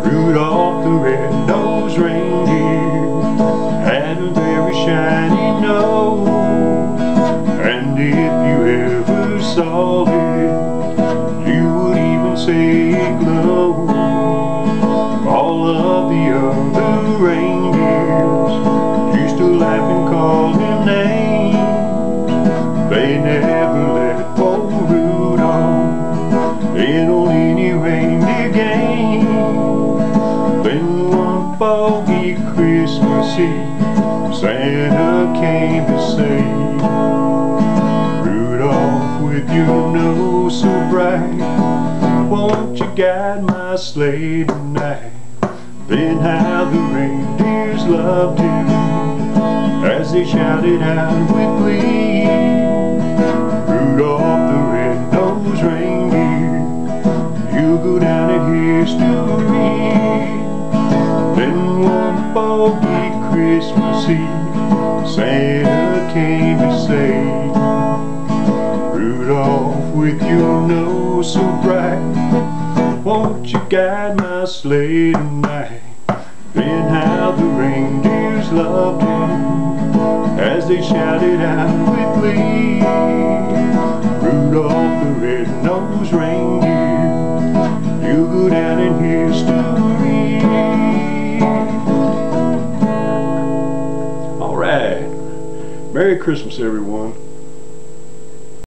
Rudolph the red-nosed reindeer had a very shiny nose, and if you ever saw it, you would even say it glowed. All of the other reindeers used to laugh and call him names. They never let poor Rudolph in on any reindeer game. Then one foggy Christmas Eve, Santa came to say, Rudolph, with your nose so bright, won't you guide my sleigh tonight? Then how the reindeers loved him as they shouted out with glee, Rudolph the red-nosed reindeer, you'll go down in history. Then one foggy Christmas Eve, Santa came to say, Rudolph, with your nose so bright, won't you guide my sleigh tonight? Then how the reindeers loved him as they shouted out with glee, Rudolph the red-nosed reindeer, you'll go down in history. Alright, Merry Christmas everyone.